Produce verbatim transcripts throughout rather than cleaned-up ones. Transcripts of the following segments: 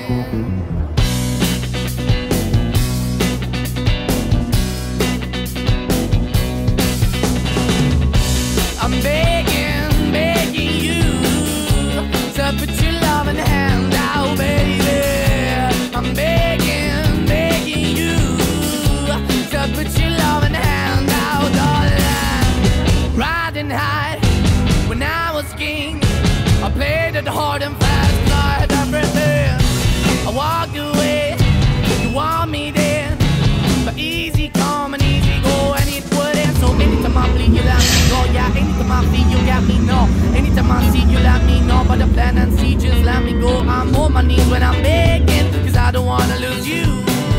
I'm begging, begging you to put your loving hand out, baby. I'm begging, begging you to put your loving hand out, darling. Riding high when I was king, I played it hard and fast, I had everything. I walked away, you want me then, but easy come and easy go, and it wouldn't. So anytime I bleed, you let me go. Yeah, anytime I feel, you got me, no. Anytime I see, you let me know. But the plan and see, just let me go. I'm on my knees when I'm begging, cause I don't wanna lose you.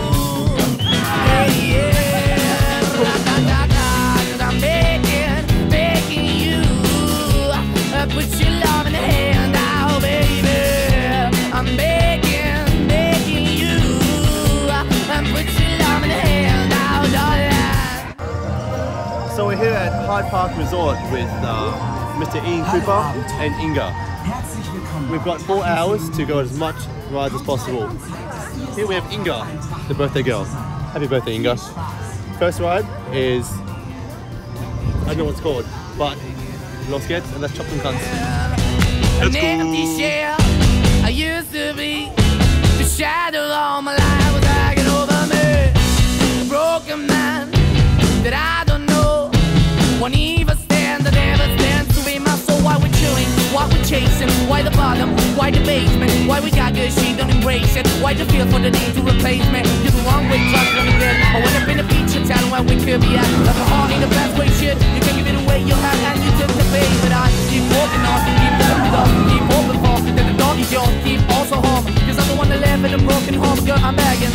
Hey, yeah, ra-da-da-da, cause I'm begging, begging you, uh, put your love in the hand out, baby. I'm begging, begging you, uh, put your love in the hand out, darling. So we're here at Hyde Park Resort with uh, Mister Ian Cooper and Inga. We've got four hours to go as much rides as possible. Here we have Inga, the birthday girl. Happy birthday, Inga. First ride is, I don't know what it's called, but Los Gets, and that's Chopping Cunts. An empty shell I used to be, the shadow all my life was hanging over me. A broken man that I don't know, won't even stand, that never stands to be my soul. Why we chewing, why we chasing, why the bottom, why the basement, why we got good, she don't embrace it, why the feel for the need to replace me. You're the wrong way, trust me good. I went up in the feature town where we could be at, like a heart in the best way, shit. You can give it away, you have, and you took the bait. But I keep walking on, keep pulling it up, keep hoping for, that the dog is yours, keep also home, cause I'm the one that live in a broken home, girl, I'm begging.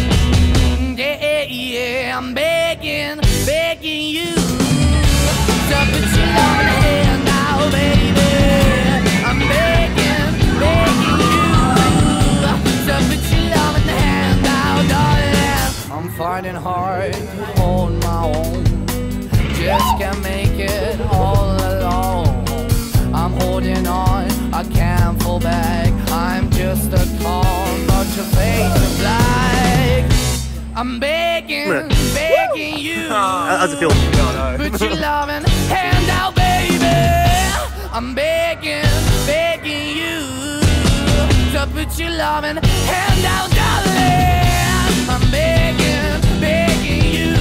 Yeah, yeah, I'm begging, begging you to put your love in the hand now, baby. I'm begging, begging you to put your love in the hand now, darling. I'm fighting hard, on my own, just can't make it all alone. I'm holding on, I can't fall back, I'm just a call, but your face is black. I'm begging, begging you. How's it feel? Oh, no. Put your loving hand out, baby. I'm begging, begging you to put your loving hand out, darling. I'm begging, begging you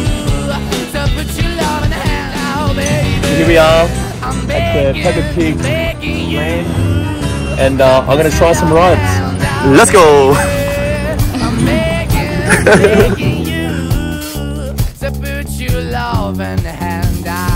to put your loving hand out, baby. Here we are I'm at the Peppa Pig begging you, land, and uh, I'm gonna try some rides. Let's go. begging you to put your love in the hand out.